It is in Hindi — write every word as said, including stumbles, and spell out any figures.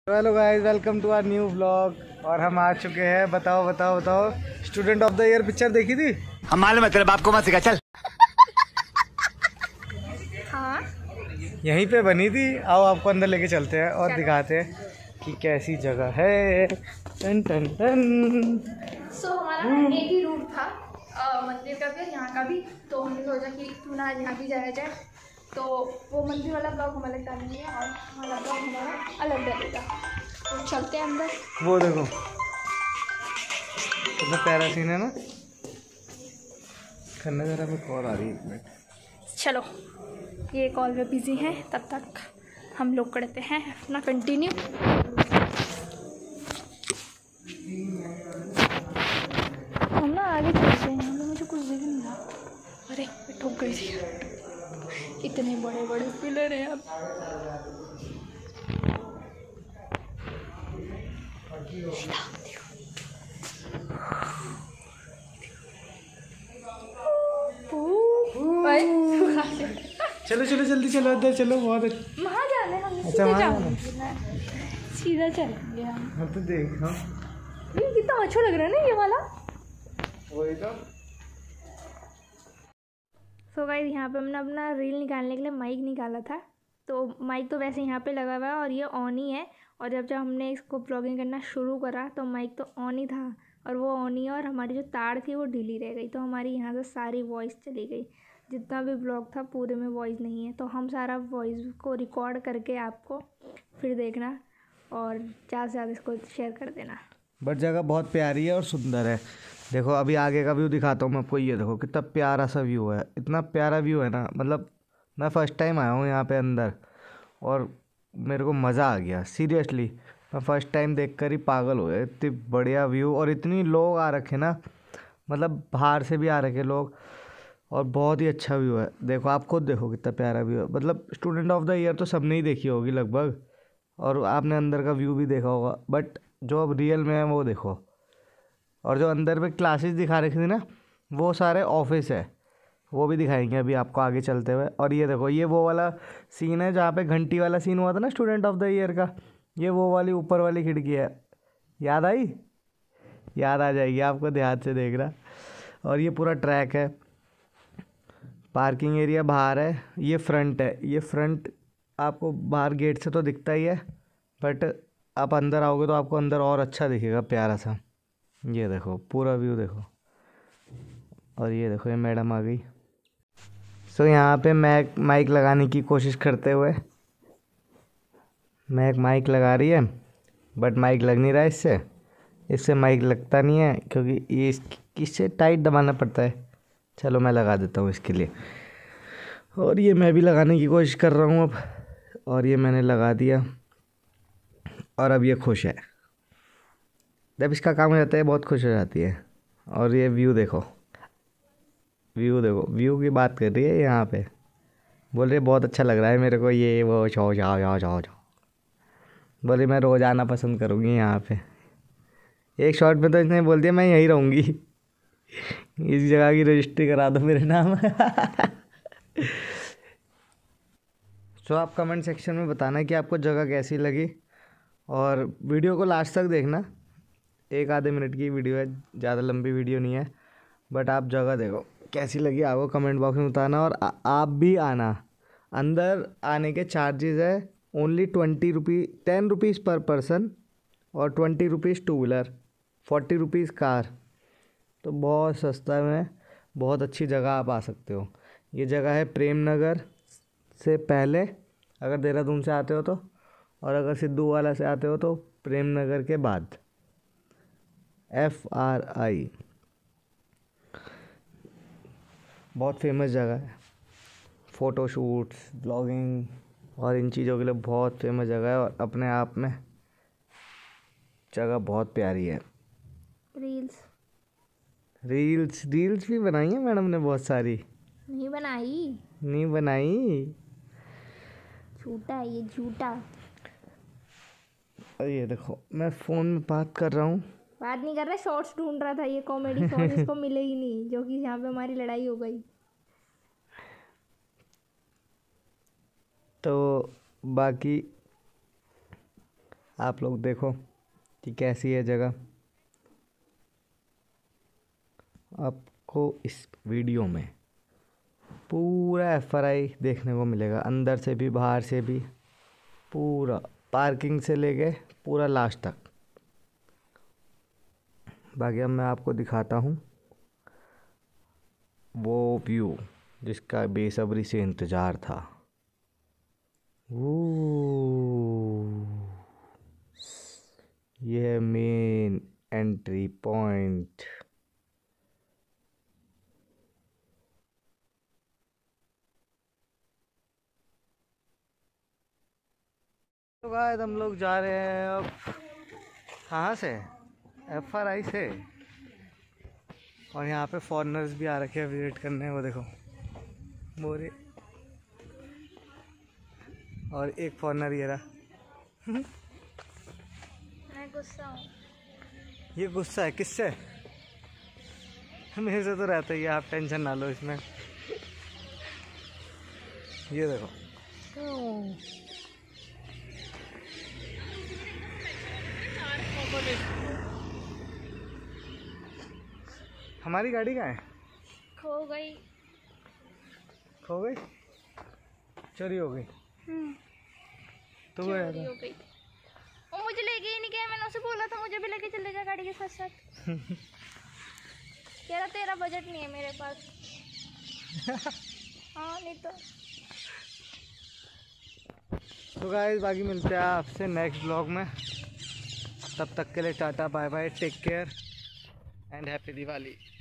Hello guys, welcome to our new vlog. और हम आ चुके हैं। बताओ बताओ बताओ, student of the year picture देखी थी? हम मालूम है तेरे बाप को मत सिखा, चल। हाँ, यहीं पे बनी थी। आओ आपको अंदर लेके चलते हैं और दिखाते हैं कि कैसी जगह है। Ton ton ton. सो हमारा ना एक ही रूट था, अ, मंदिर का भी और यहाँ का भी। तो हमने सोचा कि क्यों ना आज यहाँ भी जाया जाए। तो वो मंदिर वाला ब्लॉग हम अलग डालेंगे और हमारा ब्लॉग हमारा अलग डलेगा। तो चलते हैं अंदर। वो देखो कितना प्यारा सीन है ना। करने जरा मैं कॉल आ रही है, एक मिनट। चलो, ये कॉल पे बिजी हैं, तब तक हम लोग करते हैं अपना कंटिन्यू। हम ना आगे चलते हैं, हमें मुझे कुछ दिख नहीं रहा। अरे मैं ठुक गई थी। इतने बड़े बड़े पिलर हैं अब। चलो चलो जल्दी चलो, अंदर चलो। बहुत अच्छा। वहाँ जाने हम अच्छा, सीधे वहाँ जाएंगे, सीधा चलेंगे हम। हाँ तो देख, हाँ ये कितना अच्छा लग रहा है ना ये वाला। वही तो। सो गाइस, यहाँ पे हमने अपना रील निकालने के लिए माइक निकाला था। तो माइक तो वैसे यहाँ पे लगा हुआ है और ये ऑन ही है। और जब जब हमने इसको ब्लॉगिंग करना शुरू करा तो माइक तो ऑन ही था और वो ऑन ही है, और हमारी जो तार थी वो ढीली रह गई। तो हमारी यहाँ से सारी वॉइस चली गई। जितना भी ब्लॉग था पूरे में वॉइस नहीं है। तो हम सारा वॉइस को रिकॉर्ड करके आपको फिर देखना और ज़्यादा से ज़्यादा इसको शेयर कर देना। बट जगह बहुत प्यारी है और सुंदर है। देखो अभी आगे का व्यू दिखाता हूँ मैं आपको। ये देखो कितना प्यारा सा व्यू है। इतना प्यारा व्यू है ना, मतलब मैं फ़र्स्ट टाइम आया हूँ यहाँ पे अंदर और मेरे को मज़ा आ गया। सीरियसली मैं फ़र्स्ट टाइम देखकर ही पागल हो गया। इतनी बढ़िया व्यू और इतनी लोग आ रखे ना, मतलब बाहर से भी आ रखे लोग। और बहुत ही अच्छा व्यू है। देखो आप खुद देखो कितना प्यारा व्यू है। मतलब स्टूडेंट ऑफ द ईयर तो सबने ही देखी होगी लगभग, और आपने अंदर का व्यू भी देखा होगा। बट जो अब रियल में है वो देखो। और जो अंदर में क्लासेस दिखा रखी थी ना, वो सारे ऑफिस है। वो भी दिखाएंगे अभी आपको आगे चलते हुए। और ये देखो, ये वो वाला सीन है जहाँ पे घंटी वाला सीन हुआ था ना स्टूडेंट ऑफ द ईयर का। ये वो वाली ऊपर वाली खिड़की है। याद आई? याद आ जाएगी आपको, ध्यान से देखना। और ये पूरा ट्रैक है। पार्किंग एरिया बाहर है। ये फ्रंट है। ये फ्रंट आपको बाहर गेट से तो दिखता ही है, बट आप अंदर आओगे तो आपको अंदर और अच्छा दिखेगा, प्यारा सा। ये देखो पूरा व्यू देखो। और ये देखो, ये मैडम आ गई। सो so, यहाँ पे मैक माइक लगाने की कोशिश करते हुए मैक माइक लगा रही है, बट माइक लग नहीं रहा है इससे। इससे माइक लगता नहीं है क्योंकि ये इससे टाइट दबाना पड़ता है। चलो मैं लगा देता हूँ इसके लिए। और ये मैं भी लगाने की कोशिश कर रहा हूँ अब। और ये मैंने लगा दिया और अब ये खुश है। जब इसका काम हो जाता है बहुत खुश हो जाती है। और ये व्यू देखो, व्यू देखो, व्यू की बात कर रही है यहाँ पे। बोल रही बहुत अच्छा लग रहा है मेरे को, ये वो जाओ जाओ जाओ जाओ जाओ। बोले मैं रोज़ आना पसंद करूँगी यहाँ पे। एक शॉट में तो इसने बोल दिया मैं यहीं रहूँगी। इस जगह की रजिस्ट्री करा दो मेरे नाम। सो आप कमेंट सेक्शन में बताना कि आपको जगह कैसी लगी। और वीडियो को लास्ट तक देखना। एक आधे मिनट की वीडियो है, ज़्यादा लंबी वीडियो नहीं है। बट आप जगह देखो कैसी लगी आपको, कमेंट बॉक्स में बताना। और आ, आप भी आना। अंदर आने के चार्जेस है only twenty rupees ten rupees per person, और twenty rupees two wheeler, forty rupees car. तो बहुत सस्ता में बहुत अच्छी जगह आप आ सकते हो। ये जगह है प्रेम नगर से पहले अगर देहरादून से आते हो तो, और अगर सिद्धू वाला से आते हो तो प्रेम नगर के बाद। एफ आर आई बहुत फेमस जगह है। फ़ोटोशूट्स, ब्लॉगिंग और इन चीज़ों के लिए बहुत फेमस जगह है। और अपने आप में जगह बहुत प्यारी है। रील्स रील्स रील्स भी बनाई है मैडम ने बहुत सारी। नहीं बनाई, नहीं बनाई। झूठा है ये, झूठा। और ये देखो मैं फ़ोन में बात कर रहा हूँ। बात नहीं कर रहा, शॉर्ट्स ढूंढ रहा था। ये कॉमेडी शॉर्ट्स इसको मिले ही नहीं, जो कि यहाँ पे हमारी लड़ाई हो गई। तो बाकी आप लोग देखो कि कैसी है जगह। आपको इस वीडियो में पूरा एफ आर आई देखने को मिलेगा, अंदर से भी बाहर से भी, पूरा पार्किंग से लेके पूरा लास्ट तक। बाकी अब मैं आपको दिखाता हूँ वो व्यू जिसका बेसब्री से इंतज़ार था। वो ये है मेन एंट्री पॉइंट। तो गाइस हम लोग जा रहे हैं अब कहाँ से, एफ आर आई से। और यहाँ पे फॉरेनर्स भी आ रखे हैं विजिट करने, वो देखो मोरे। और एक फॉरेनर ये रहा। मैं गुस्सा हूँ। ये गुस्सा है किससे? मेरे से तो रहता ही है, आप टेंशन ना लो इसमें। ये देखो हमारी गाड़ी कहाँ है? खो गई। खो गई? चोरी हो गई? तो वो चोरी हो गई। वो मुझे लेके ही नहीं गया, मैंने उसे बोला था मुझे भी लेके चले जा गाड़ी के साथ साथ। कह रहा तेरा बजट नहीं है मेरे पास। हाँ नहीं तो। तो गाइस बाकी मिलते हैं आपसे नेक्स्ट ब्लॉग में। तब तक के लिए tata bye bye, take care and happy Diwali.